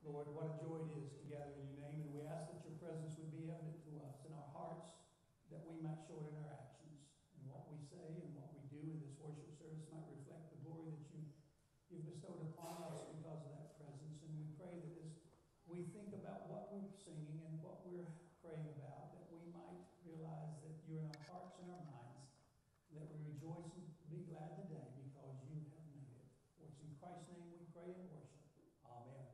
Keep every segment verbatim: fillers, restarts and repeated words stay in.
Lord, what a joy it is to gather in your name, and we ask that your presence would be evident to us in our hearts, that we might show it in our actions. And what we say and what we do in this worship service might reflect the glory that you, you've bestowed upon us because of that presence. And we pray that as we think about what we're singing and what we're praying about, that we might realize that you're in our hearts and our minds, that we rejoice and be glad today because you have made it. For it's in Christ's name we pray and worship. Amen.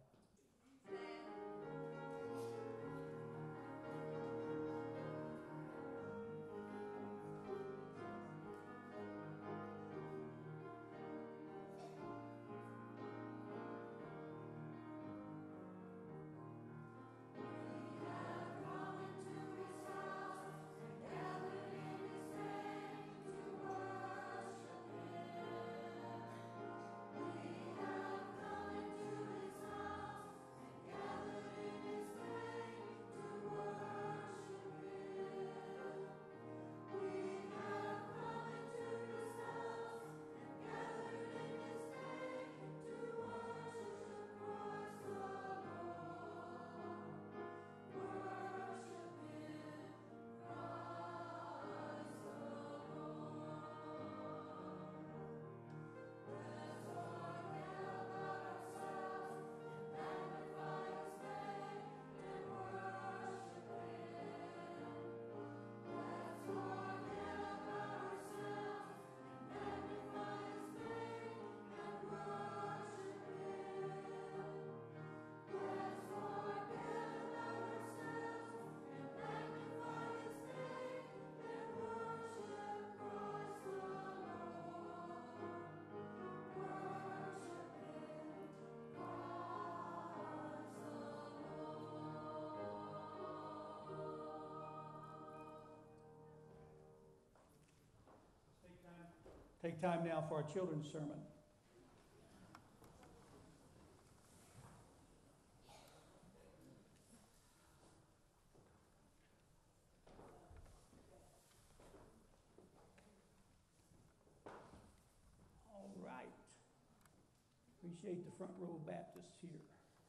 Take time now for our children's sermon. All right. Appreciate the front row Baptists here.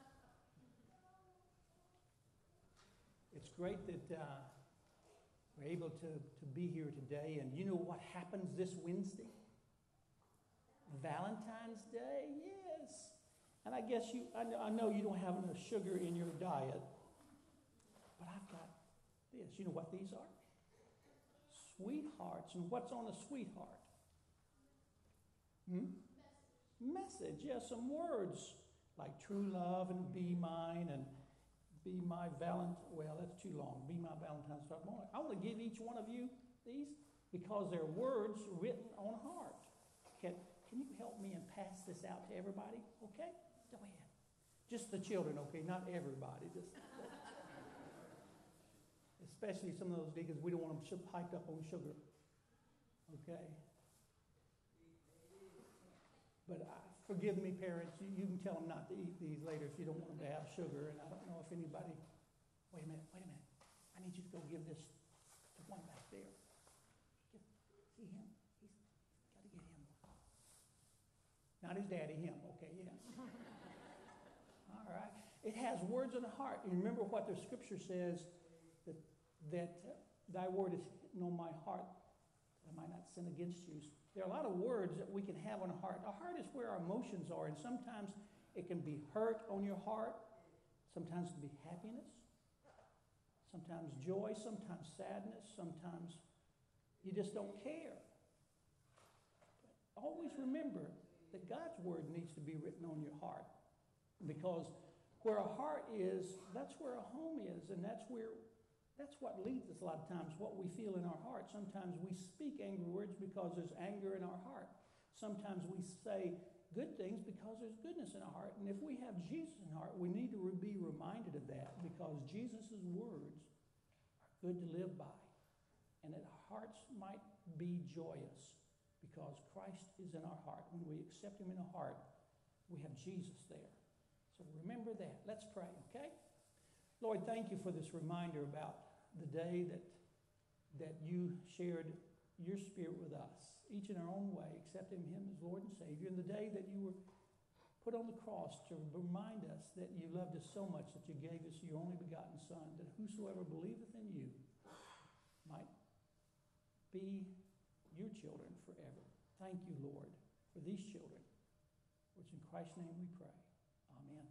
It's great that uh, we're able to, to be here today. And you know what happens this Wednesday? Valentine's Day, yes. And I guess you, I know, I know you don't have enough sugar in your diet, but I've got this. You know what these are? Sweethearts. And what's on a sweetheart? Hmm? Message. Message. Yeah, some words like true love and be mine and be my Valentine. Well, that's too long. Be my Valentine's Day. I want to give each one of you these because they're words written on a heart. Can, can you help me and pass this out to everybody? Okay? Go ahead. Just the children, okay? Not everybody. Just especially some of those deacons, we don't want them hyped up on sugar. Okay? But uh, forgive me, parents. You, you can tell them not to eat these later if you don't want them to have sugar. And I don't know if anybody... Wait a minute. Wait a minute. I need you to go give this to one back there. Get, see him? He's got to get him. Not his daddy, him. Okay, yeah. All right. It has words in the heart. You remember what the scripture says, that, that uh, thy word is hidden on my heart, that I might not sin against you. There are a lot of words that we can have on our heart. Our heart is where our emotions are, and sometimes it can be hurt on your heart. Sometimes it can be happiness. Sometimes joy. Sometimes sadness. Sometimes you just don't care. But always remember that God's word needs to be written on your heart, because where a heart is, that's where a home is, and that's where that's what leads us a lot of times, what we feel in our heart. Sometimes we speak angry words because there's anger in our heart. Sometimes we say good things because there's goodness in our heart. And if we have Jesus in our heart, we need to be reminded of that, because Jesus' words are good to live by, and that our hearts might be joyous because Christ is in our heart. When we accept him in our heart, we have Jesus there. So remember that. Let's pray, okay? Lord, thank you for this reminder about the day that, that you shared your spirit with us, each in our own way, accepting him as Lord and Savior, and the day that you were put on the cross to remind us that you loved us so much that you gave us your only begotten Son, that whosoever believeth in you might be your children forever. Thank you, Lord, for these children, which in Christ's name we pray. Amen.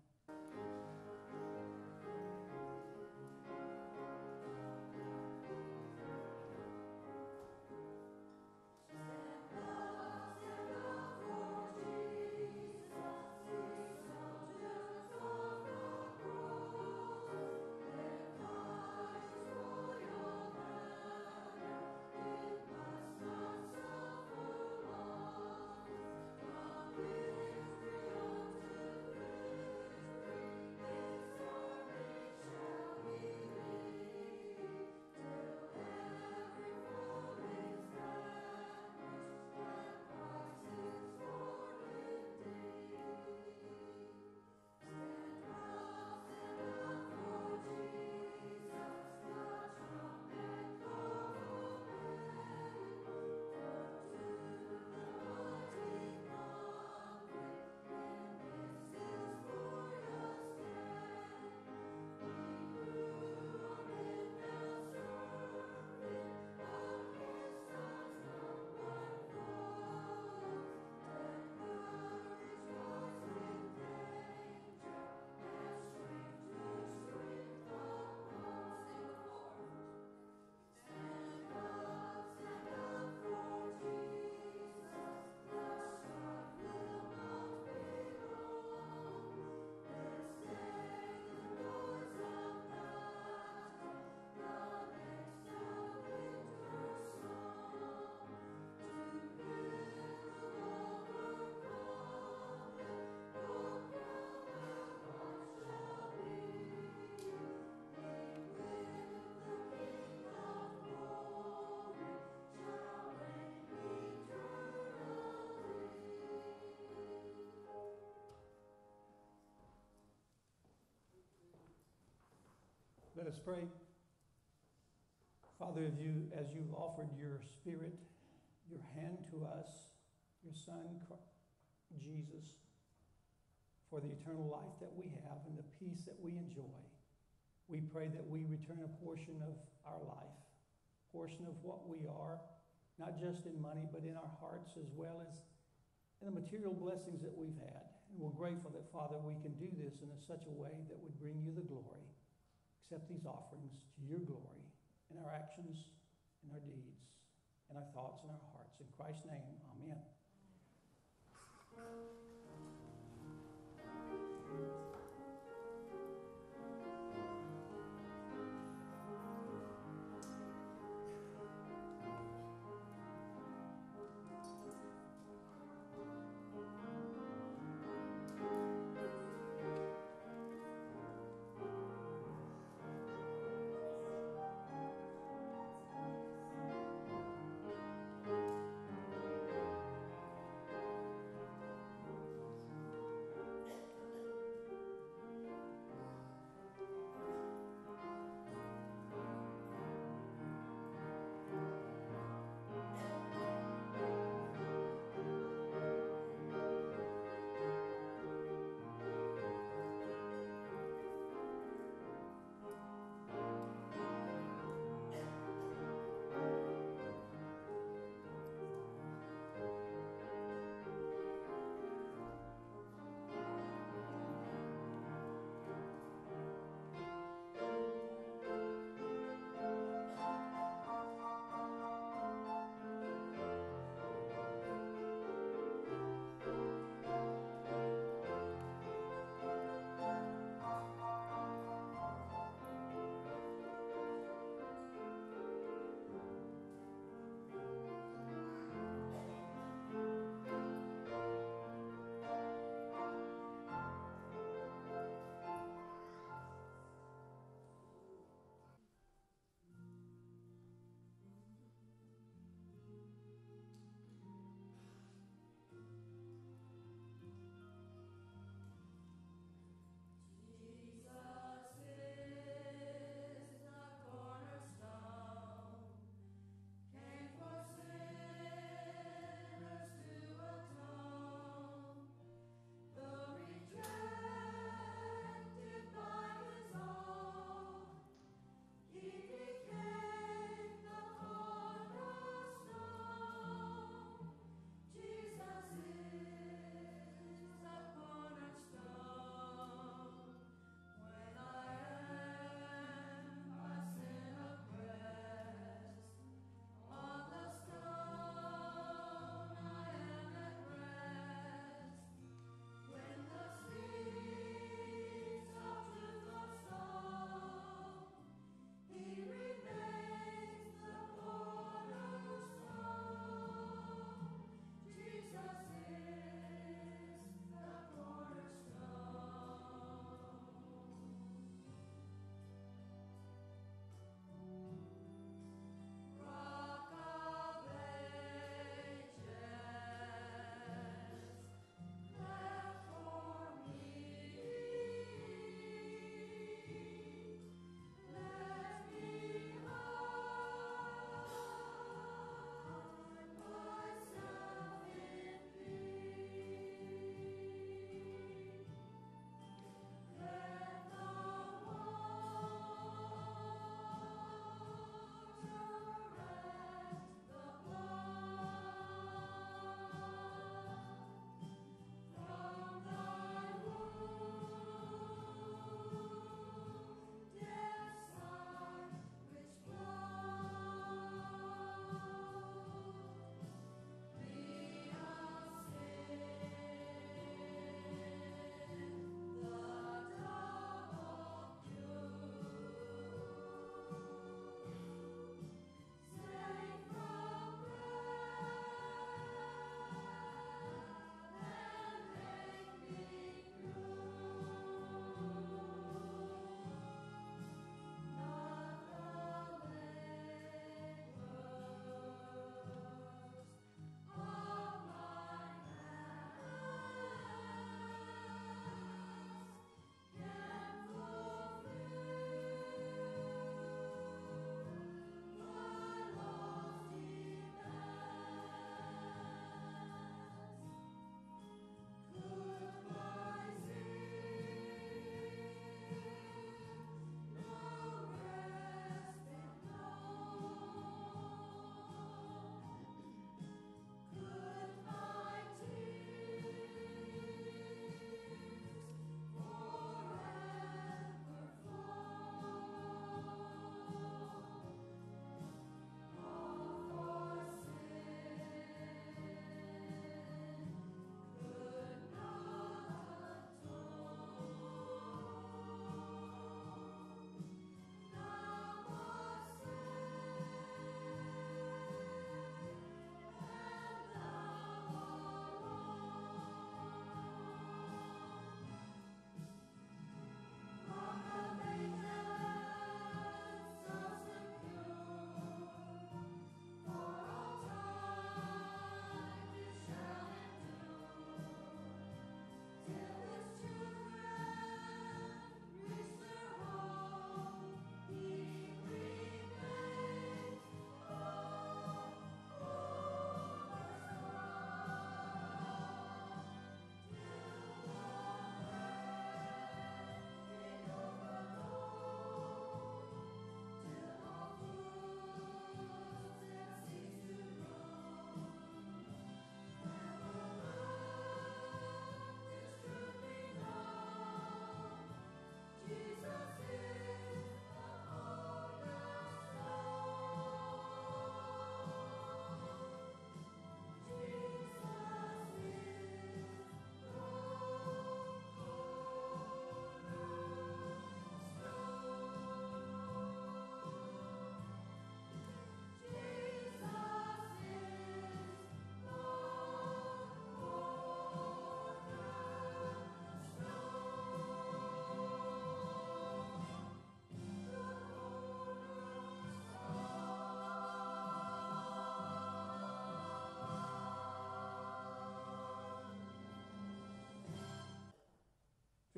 Let us pray. Father, as, you, as you've offered your Spirit, your hand to us, your Son, Jesus, for the eternal life that we have and the peace that we enjoy, we pray that we return a portion of our life, portion of what we are, not just in money, but in our hearts as well as in the material blessings that we've had. And we're grateful that, Father, we can do this in a, such a way that would bring you the glory. Accept these offerings to your glory in our actions, in our deeds, in our thoughts, and our hearts. In Christ's name, amen.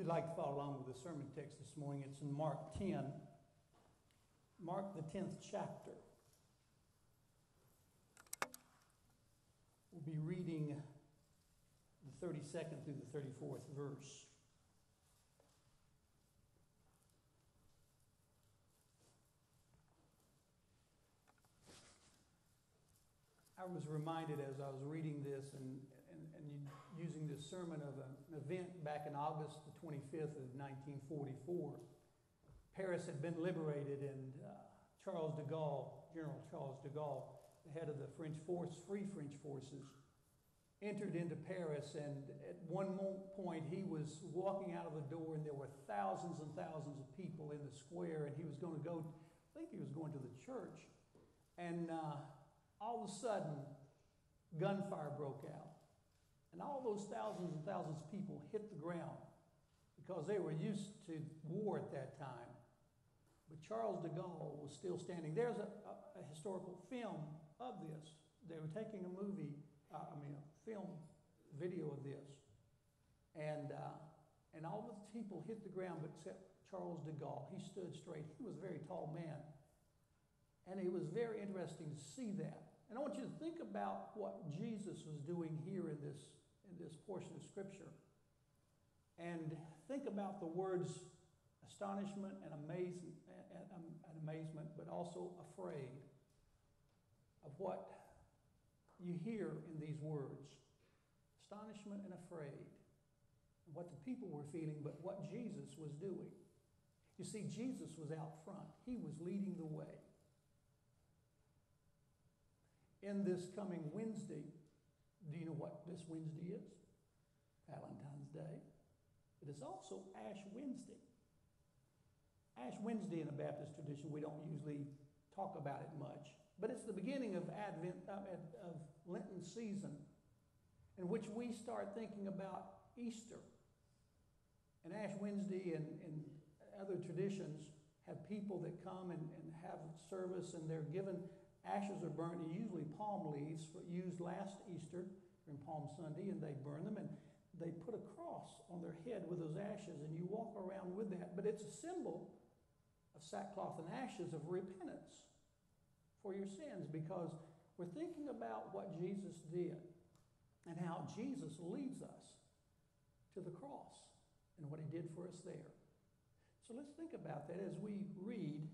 If you'd like to follow along with the sermon text this morning, it's in Mark ten, Mark the tenth chapter. We'll be reading the thirty-second through the thirty-fourth verse. I was reminded as I was reading this and, and, and using this sermon of an event back in August the twenty-fifth of nineteen forty-four. Paris had been liberated, and uh, Charles de Gaulle, General Charles de Gaulle, the head of the French force, Free French forces, entered into Paris, and at one point he was walking out of the door, and there were thousands and thousands of people in the square, and he was going to go, I think he was going to the church, and uh, all of a sudden, gunfire broke out. And all those thousands and thousands of people hit the ground because they were used to war at that time. But Charles de Gaulle was still standing. There's a, a, a historical film of this. They were taking a movie, uh, I mean a film video of this. And, uh, and all the people hit the ground but except Charles de Gaulle. He stood straight. He was a very tall man. And it was very interesting to see that. And I want you to think about what Jesus was doing here in this, in this portion of Scripture. And think about the words astonishment and amazement, and, and amazement, but also afraid of what you hear in these words. Astonishment and afraid of what the people were feeling, but what Jesus was doing. You see, Jesus was out front. He was leading the way. In this coming Wednesday, do you know what this Wednesday is? Valentine's Day. It is also Ash Wednesday. Ash Wednesday in the Baptist tradition, we don't usually talk about it much, but it's the beginning of Advent, uh, of Lenten season, in which we start thinking about Easter. And Ash Wednesday and, and other traditions have people that come and, and have service, and they're given ashes are burnt, usually palm leaves, used last Easter, and Palm Sunday, and they burn them, and they put a cross on their head with those ashes, and you walk around with that. But it's a symbol of sackcloth and ashes of repentance for your sins, because we're thinking about what Jesus did and how Jesus leads us to the cross and what he did for us there. So let's think about that as we read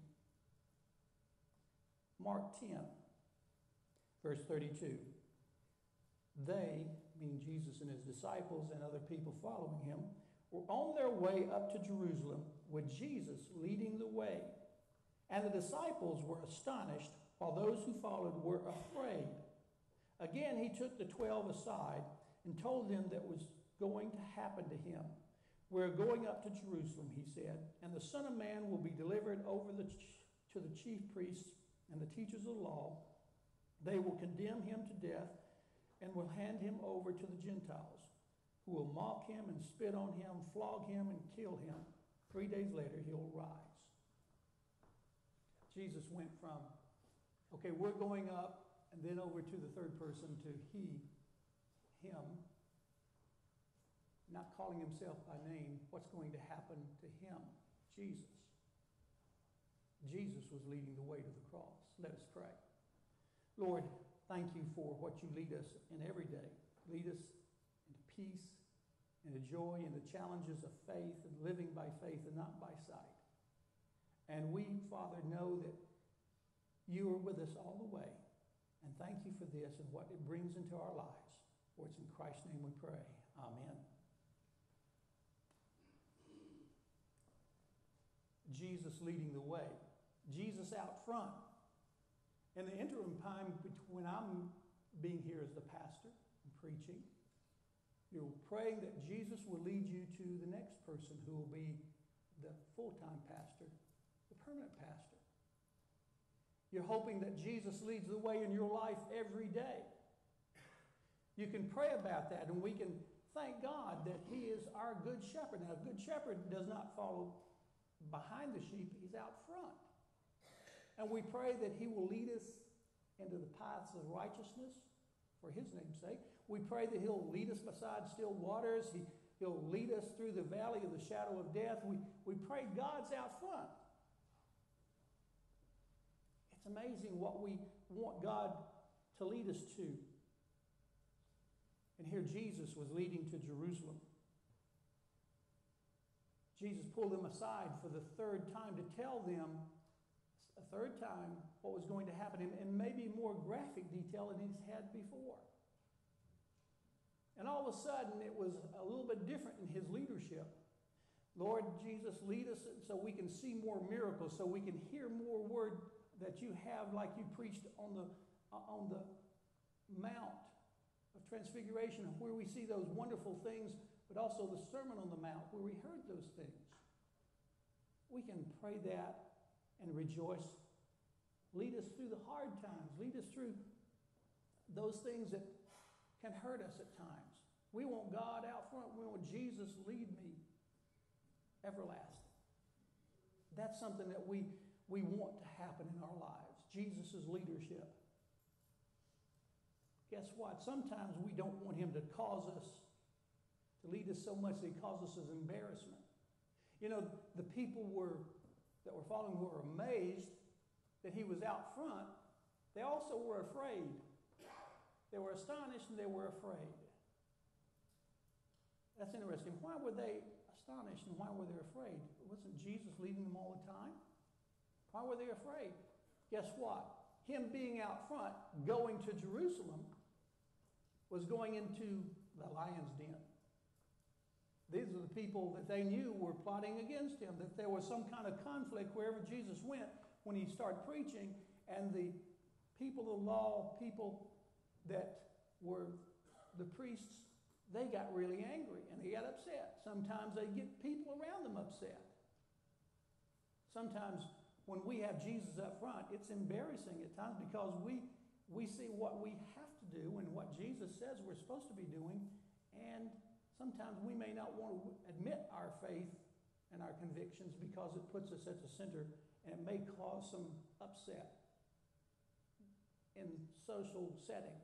Mark ten, verse thirty-two. They, meaning Jesus and his disciples and other people following him, were on their way up to Jerusalem with Jesus leading the way. And the disciples were astonished, while those who followed were afraid. Again, he took the twelve aside and told them that was going to happen to him. We're going up to Jerusalem, he said, and the Son of Man will be delivered over the ch- to the chief priests and the teachers of the law. They will condemn him to death and will hand him over to the Gentiles, who will mock him and spit on him, flog him and kill him. Three days later, he'll rise. Jesus went from, okay, we're going up, and then over to the third person, to he, him, not calling himself by name, what's going to happen to him, Jesus. Jesus was leading the way to the cross. Let us pray. Lord, thank you for what you lead us in every day. Lead us into peace, into joy, into challenges of faith and living by faith and not by sight. And we, Father, know that you are with us all the way. And thank you for this and what it brings into our lives. For it's in Christ's name we pray. Amen. Jesus leading the way. Jesus out front. In the interim time when I'm being here as the pastor and preaching, you're praying that Jesus will lead you to the next person who will be the full-time pastor, the permanent pastor. You're hoping that Jesus leads the way in your life every day. You can pray about that, and we can thank God that he is our good shepherd. Now, a good shepherd does not follow behind the sheep. He's out front. And we pray that he will lead us into the paths of righteousness for his name's sake. We pray that he'll lead us beside still waters. He He'll lead us through the valley of the shadow of death. We, we pray God's out front. It's amazing what we want God to lead us to. And here Jesus was leading to Jerusalem. Jesus pulled them aside for the third time to tell them a third time what was going to happen, in maybe more graphic detail than he's had before. And all of a sudden, it was a little bit different in his leadership. Lord Jesus, lead us so we can see more miracles, so we can hear more word that you have, like you preached on the, on the Mount of Transfiguration, where we see those wonderful things, but also the Sermon on the Mount, where we heard those things. We can pray that and rejoice. Lead us through the hard times. Lead us through those things that can hurt us at times. We want God out front. We want Jesus, lead me everlasting. That's something that we, we want to happen in our lives. Jesus' leadership. Guess what? Sometimes we don't want him to cause us, to lead us so much that he causes us embarrassment. You know, the people were that were following were amazed that he was out front. They also were afraid. They were astonished and they were afraid. That's interesting. Why were they astonished and why were they afraid? Wasn't Jesus leading them all the time? Why were they afraid? Guess what? Him being out front, going to Jerusalem, was going into the lion's den. These are the people that they knew were plotting against him, that there was some kind of conflict wherever Jesus went when he started preaching, and the people of the law, people that were the priests, they got really angry and they got upset. Sometimes they get people around them upset. Sometimes when we have Jesus up front, it's embarrassing at times because we, we see what we have to do and what Jesus says we're supposed to be doing, and sometimes we may not want to admit our faith and our convictions because it puts us at the center, and it may cause some upset in social settings.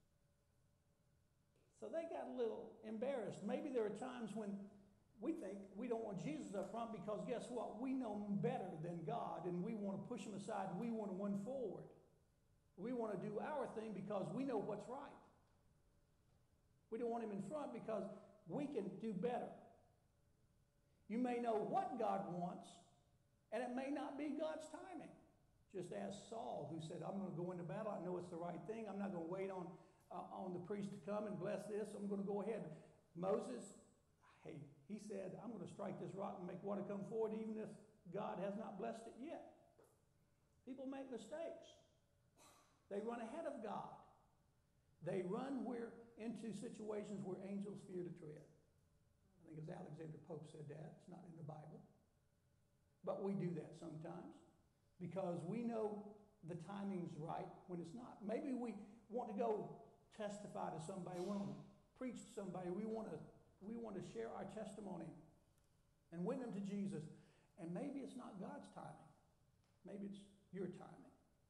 So they got a little embarrassed. Maybe there are times when we think we don't want Jesus up front because guess what? We know him better than God, and we want to push him aside, and we want to run forward. We want to do our thing because we know what's right. We don't want him in front because we can do better. You may know what God wants, and it may not be God's timing. Just ask Saul, who said, I'm going to go into battle. I know it's the right thing. I'm not going to wait on, uh, on the priest to come and bless this. I'm going to go ahead. Moses, hey, he said, I'm going to strike this rock and make water come forward even if God has not blessed it yet. People make mistakes. They run ahead of God. They run where into situations where angels fear to tread. I think it was Alexander Pope said that. It's not in the Bible. But we do that sometimes because we know the timing's right when it's not. Maybe we want to go testify to somebody, we want to preach to somebody, we want to we want to share our testimony and win them to Jesus. And maybe it's not God's timing. Maybe it's your timing.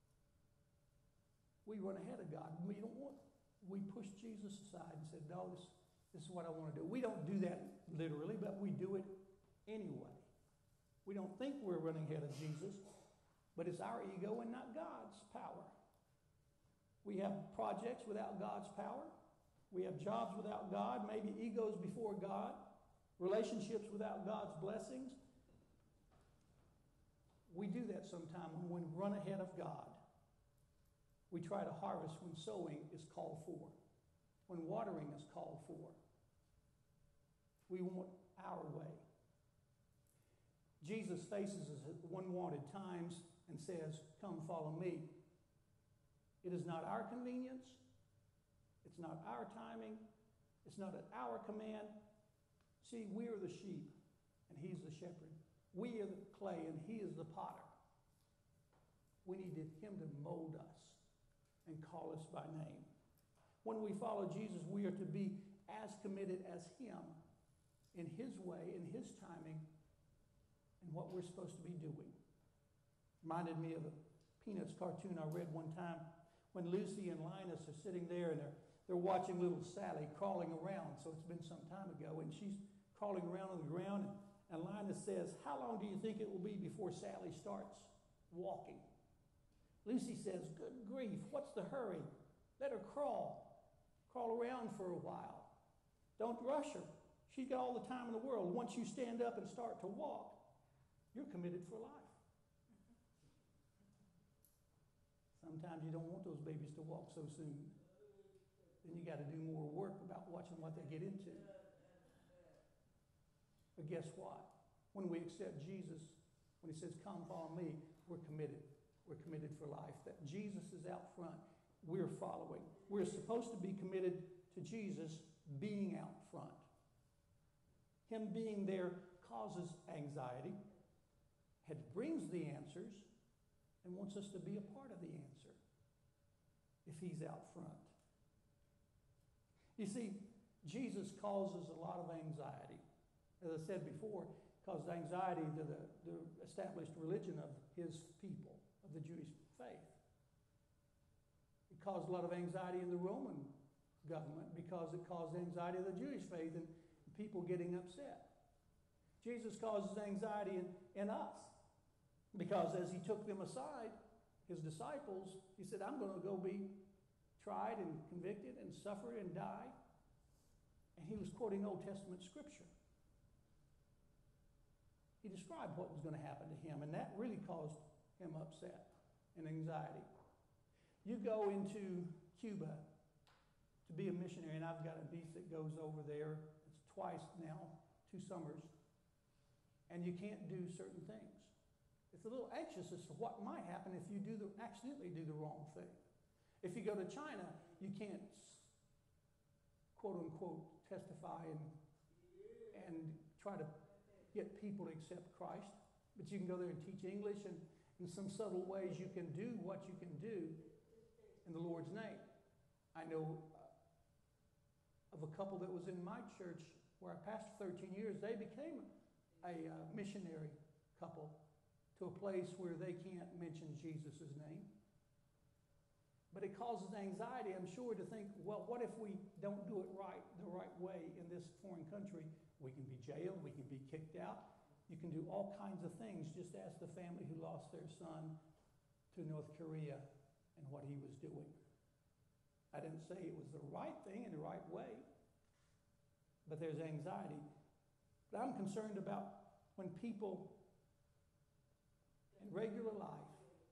We run ahead of God. We don't want we push Jesus aside and said, no, this, this is what I want to do. We don't do that literally, but we do it anyway. We don't think we're running ahead of Jesus, but it's our ego and not God's power. We have projects without God's power. We have jobs without God, maybe egos before God, relationships without God's blessings. We do that sometimes when we run ahead of God. We try to harvest when sowing is called for, when watering is called for. We want our way. Jesus faces us at unwanted times and says, come follow me. It is not our convenience. It's not our timing. It's not at our command. See, we are the sheep and he's the shepherd. We are the clay and he is the potter. We need him to mold us and call us by name. When we follow Jesus, we are to be as committed as him in his way, in his timing, and what we're supposed to be doing. Reminded me of a Peanuts cartoon I read one time when Lucy and Linus are sitting there and they're, they're watching little Sally crawling around. So it's been some time ago, and she's crawling around on the ground. And Linus says, how long do you think it will be before Sally starts walking? Lucy says, good grief, what's the hurry? Let her crawl. Crawl around for a while. Don't rush her. She's got all the time in the world. Once you stand up and start to walk, you're committed for life. Sometimes you don't want those babies to walk so soon. Then you got to do more work about watching what they get into. But guess what? When we accept Jesus, when he says, come follow me, we're committed. We're committed for life. That Jesus is out front. We're following. We're supposed to be committed to Jesus being out front. Him being there causes anxiety. It brings the answers and wants us to be a part of the answer if he's out front. You see, Jesus causes a lot of anxiety. As I said before, caused anxiety to the, the established religion of his people, of the Jewish faith. It caused a lot of anxiety in the Roman government because it caused anxiety of the Jewish faith and people getting upset. Jesus causes anxiety in, in us because as he took them aside, his disciples, he said, I'm going to go be tried and convicted and suffer and die. And he was quoting Old Testament scripture. He described what was going to happen to him, and that really caused him upset and anxiety. You go into Cuba to be a missionary, and I've got a niece that goes over there. It's twice now, two summers, and you can't do certain things. It's a little anxious as to what might happen if you do the, accidentally do the wrong thing. If you go to China, you can't, quote unquote, testify and, and try to get people to accept Christ. But you can go there and teach English, and in some subtle ways you can do what you can do in the Lord's name. I know uh, of a couple that was in my church where I pastored thirteen years. They became a uh, missionary couple to a place where they can't mention Jesus' name. But it causes anxiety, I'm sure, to think, well, what if we don't do it right, the right way in this foreign country? We can be jailed, we can be kicked out. You can do all kinds of things. Just ask the family who lost their son to North Korea and what he was doing. I didn't say it was the right thing in the right way, but there's anxiety. But I'm concerned about when people in regular life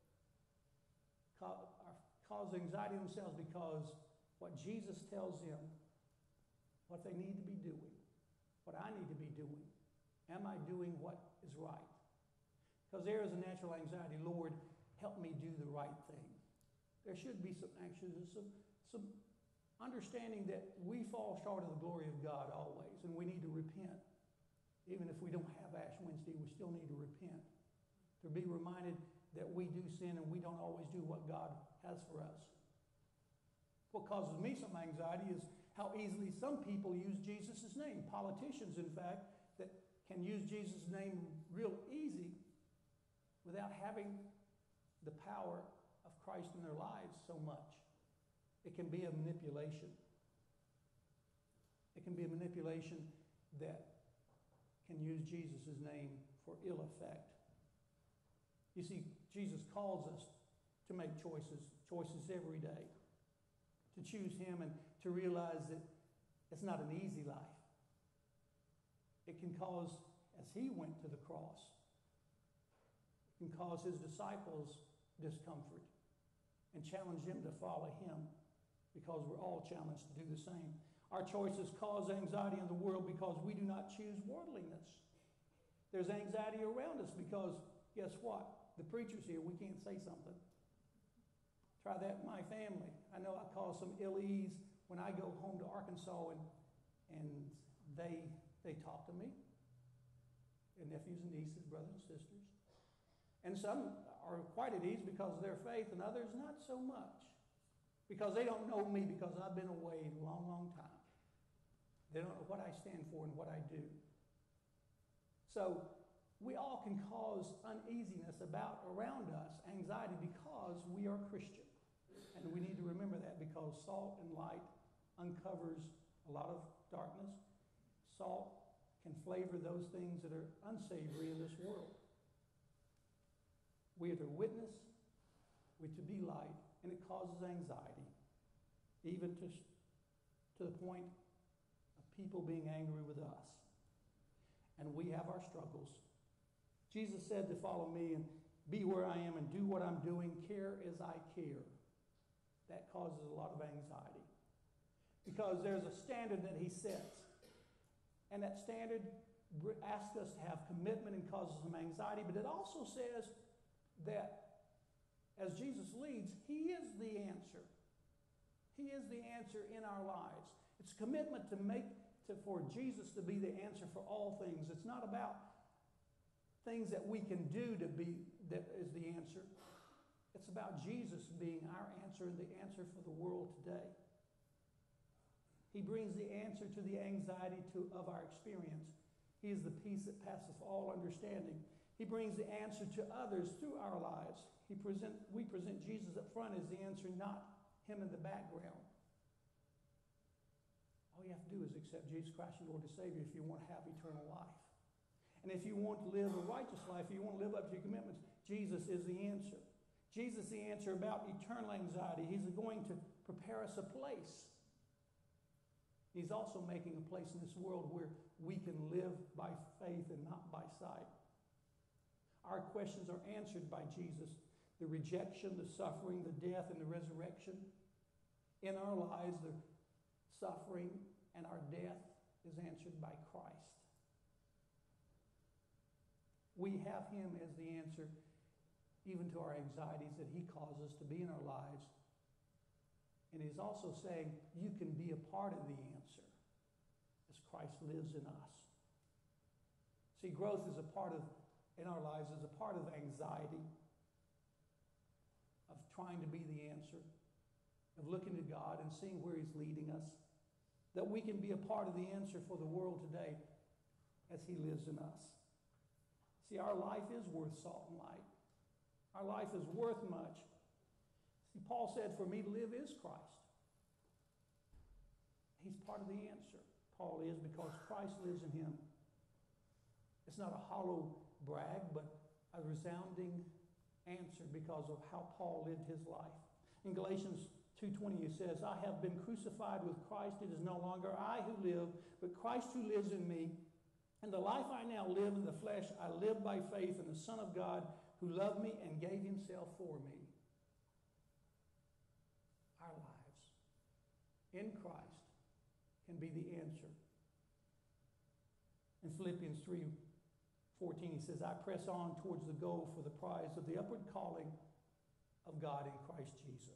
ca- are, cause anxiety themselves because what Jesus tells them, what they need to be doing, what I need to be doing. Am I doing what is right? Because there is a natural anxiety. Lord, help me do the right thing. There should be some anxiousness, some, some understanding that we fall short of the glory of God always, and we need to repent. Even if we don't have Ash Wednesday, we still need to repent. To be reminded that we do sin and we don't always do what God has for us. What causes me some anxiety is how easily some people use Jesus' name. Politicians, in fact, that can use Jesus' name real easy without having the power of Christ in their lives so much. It can be a manipulation. It can be a manipulation that can use Jesus' name for ill effect. You see, Jesus calls us to make choices, choices every day, to choose him and to realize that it's not an easy life. It can cause, as he went to the cross, it can cause his disciples discomfort and challenge them to follow him because we're all challenged to do the same. Our choices cause anxiety in the world because we do not choose worldliness. There's anxiety around us because, guess what? The preacher's here, we can't say something. Try that in my family. I know I cause some ill ease when I go home to Arkansas and and they they talk to me. Their nephews and nieces, brothers and sisters. And some are quite at ease because of their faith, and others not so much. Because they don't know me because I've been away a long, long time. They don't know what I stand for and what I do. So we all can cause uneasiness about around us, anxiety, because we are Christian. And we need to remember that because salt and light uncovers a lot of darkness. Salt can flavor those things that are unsavory in this world. We are to witness, we're to be light, and it causes anxiety, even to, to the point of people being angry with us. And we have our struggles. Jesus said to follow me and be where I am and do what I'm doing, care as I care. That causes a lot of anxiety. Because there's a standard that he sets. And that standard asks us to have commitment and causes some anxiety, but it also says that as Jesus leads, he is the answer. He is the answer in our lives. It's a commitment to make to, for Jesus to be the answer for all things. It's not about things that we can do to be that is the answer. It's about Jesus being our answer and the answer for the world today. He brings the answer to the anxiety to, of our experience. He is the peace that passeth all understanding. He brings the answer to others through our lives. He present, we present Jesus up front as the answer, not him in the background. All you have to do is accept Jesus Christ, your Lord and Savior, if you want to have eternal life. And if you want to live a righteous life, if you want to live up to your commitments, Jesus is the answer. Jesus is the answer about eternal anxiety. He's going to prepare us a place. He's also making a place in this world where we can live by faith and not by sight. Our questions are answered by Jesus. The rejection, the suffering, the death, and the resurrection. In our lives, the suffering and our death is answered by Christ. We have him as the answer even to our anxieties that he causes to be in our lives. And he's also saying you can be a part of the answer as Christ lives in us. See, growth is a part of, in our lives, is a part of anxiety, of trying to be the answer, of looking to God and seeing where he's leading us, that we can be a part of the answer for the world today as he lives in us. See, our life is worth salt and light. Our life is worth much. See, Paul said, for me to live is Christ. He's part of the answer. Paul is, because Christ lives in him. It's not a hollow brag, but a resounding answer because of how Paul lived his life. In Galatians two twenty, it says, I have been crucified with Christ. It is no longer I who live, but Christ who lives in me. And the life I now live in the flesh, I live by faith in the Son of God who loved me and gave himself for me. Our lives in Christ can be the answer. In Philippians three fourteen, he says, I press on towards the goal for the prize of the upward calling of God in Christ Jesus.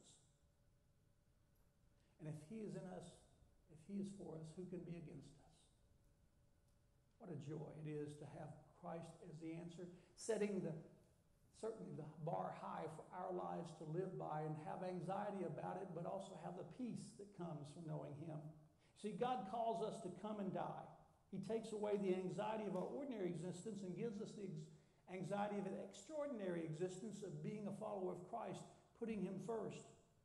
And if he is in us, if he is for us, who can be against us? What a joy it is to have Christ as the answer, setting the certainly the bar high for our lives to live by and have anxiety about it, but also have the peace that comes from knowing him. See, God calls us to come and die. He takes away the anxiety of our ordinary existence and gives us the anxiety of an extraordinary existence of being a follower of Christ, putting him first.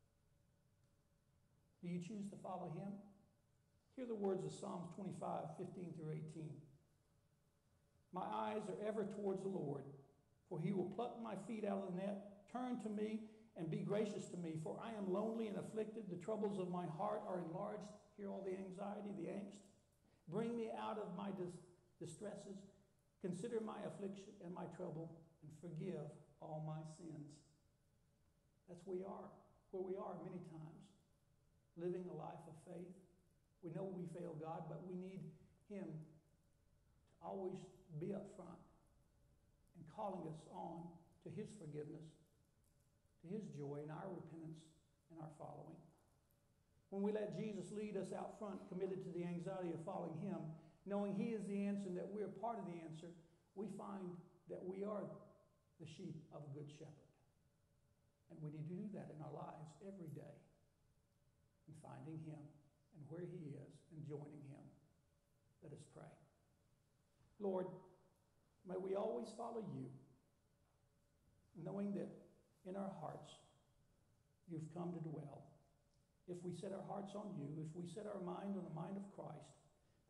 Do you choose to follow him? Hear the words of Psalms twenty-five, fifteen through eighteen. My eyes are ever towards the Lord, for he will pluck my feet out of the net. Turn to me and be gracious to me, for I am lonely and afflicted. The troubles of my heart are enlarged. Hear all the anxiety, the angst. Bring me out of my dis- distresses. Consider my affliction and my trouble, and forgive all my sins. That's where we are, where we are many times, living a life of faith. We know we fail God, but we need him to always be up front and calling us on to his forgiveness, to his joy and our repentance and our following. When we let Jesus lead us out front, committed to the anxiety of following him, knowing he is the answer and that we're part of the answer, we find that we are the sheep of a good shepherd. And we need to do that in our lives every day, in finding him and where he is and joining him. Let us pray. Lord, may we always follow you, knowing that in our hearts you've come to dwell. If we set our hearts on you, if we set our mind on the mind of Christ,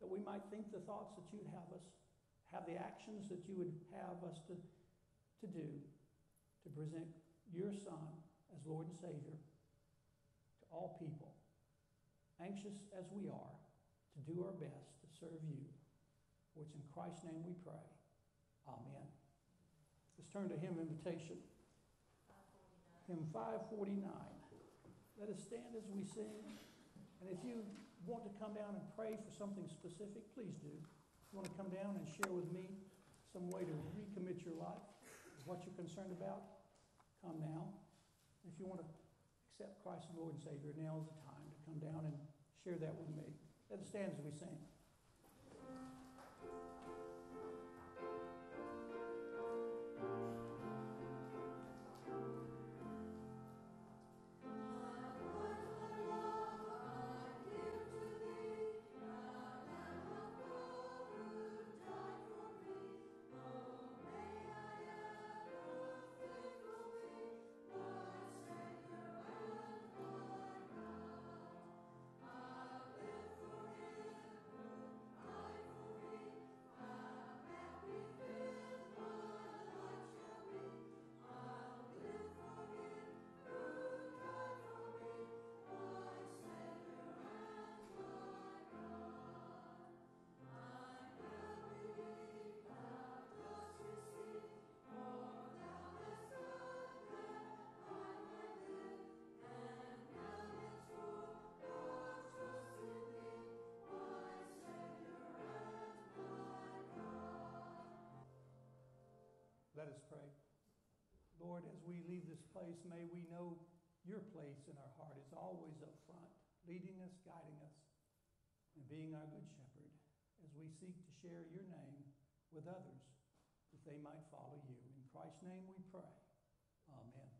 that we might think the thoughts that you'd have us, have the actions that you would have us to, to do, to present your Son as Lord and Savior to all people, anxious as we are to do our best to serve you. For it's in Christ's name we pray. Amen. Let's turn to hymn invitation. Hymn five forty-nine. Let us stand as we sing. And if you want to come down and pray for something specific, please do. If you want to come down and share with me some way to recommit your life, what you're concerned about, come now. If you want to accept Christ as Lord and Savior, now is the time to come down and share that with me. Let us stand as we sing. Let us pray. Lord, as we leave this place, may we know your place in our heart is always up front, leading us, guiding us, and being our good shepherd as we seek to share your name with others that they might follow you. In Christ's name we pray. Amen.